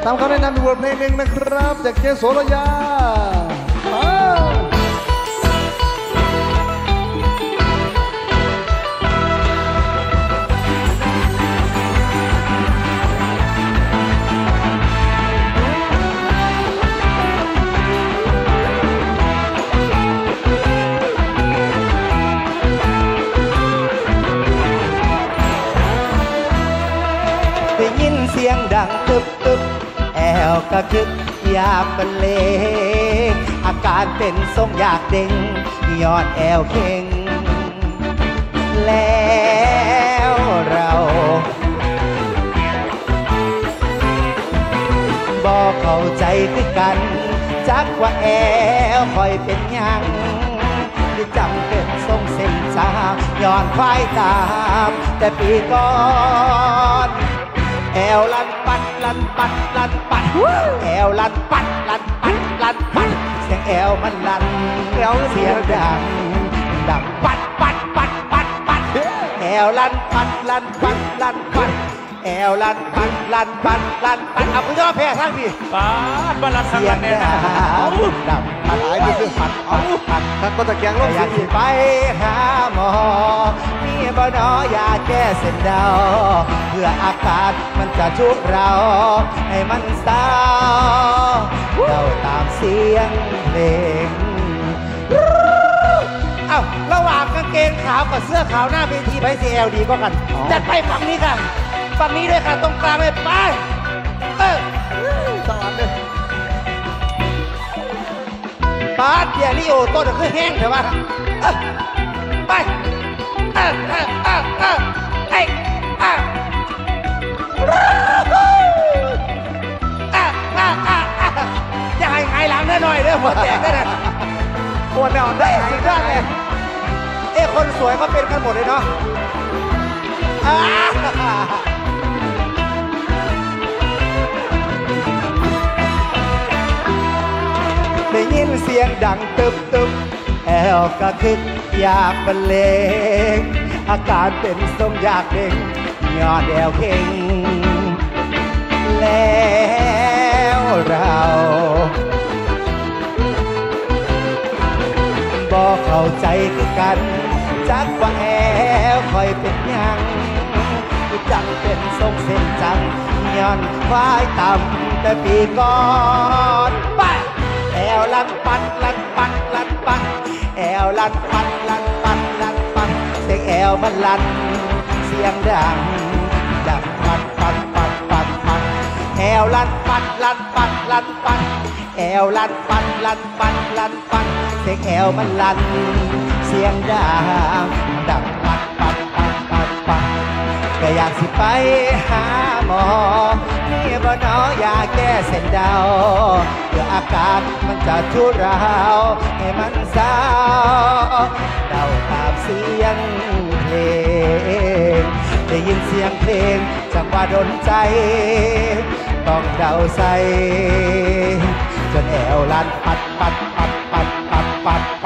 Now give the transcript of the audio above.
ตามคำแนะนำในบทเพลงหนึ่งนะครับจากเจโสระยาได้ยินเสียงดังตึบตึบแอวกระคึกอยากบรรเลงอาการเป็นทรงอยากเด้งย้อนแอวเข่งแล้วเราบอกเข้าใจคือกันจักว่าแอวคอยเป็นยังที่จำเป็นทรงเส้นสางย้อนควายตามแต่ปีก่อนแอวลันปัดลันปัดลันปัดแอวลันปัดลันปัดลันปัดเสียงแอวมันลันแล้วเสียงดังดังปัดปัดปัดปัดปัดแอวลันปัดลันปัดลันปัดแอวลันปัดลันปัดลันปัดเอาคุณยอดแพ้ทั้งพี่ปัดบัลลังก์เสียงเนี่ยดังปัดหลายไปคือปัดเอาปัดทั้งก็ตะเกียงลงอยากไปหาหมอมีบ่นอยาแก้เส้นเดาเพื่ออาการมันจะชุบเราให้มันเศร้าเราตามเสียงเพลงเอ้าระหว่างกางเกงขาวกับเสื้อขาวหน้าเวทีไบซีเอลดีก็กันจัดไปฝั่งนี้ค่ะฝั่งนี้ด้วยค่ะตรงกลางเลยไปสวัสดีปาดเดียริโอต้นคือแห้งเถอะวะไปอย่าให้ไงหลังหน่อยเด้อหัวแตกได้เลยปวดแนวได้สุดยอดเลยคนสวยก็เป็นกันหมดเลยเนาะได้ยินเสียงดังตึบตึบแอวกระคึกอยากบรรเลงอาการเป็นทรงอยากเด้งยอดแอวเข่งแล้วเราบอกเข้าใจคือกันจักว่าแอวคอยเป็นยังจังเป็นทรงเส้นจังย้อนควายต่ำแต่ปีก่อนไปแอวลันปัดลันปัดลันปัดแอวลันปัดลันปัดลันปัดเสียงแอวมันลันเสียงดังดังปัดปัดปัดปัดปัดแอวลันปัดลันปัดลันปัดแอวลันปัดลันปัดลันปัดเสียงแอวมันลันเสียงดังดังปัดปัดปัดปัดปัดก็อยากสิไปหาหมอนี่บ่นอยาแก้เส้นเดาเพื่ออาการมันจะทุเราให้มันเศร้าเดาตามเสียงเพลงได้ยินเสียงเพลงจังว่าดนใจต้องเดาใส่จนแอวลันปัดปัดปัดปัดปัดปัด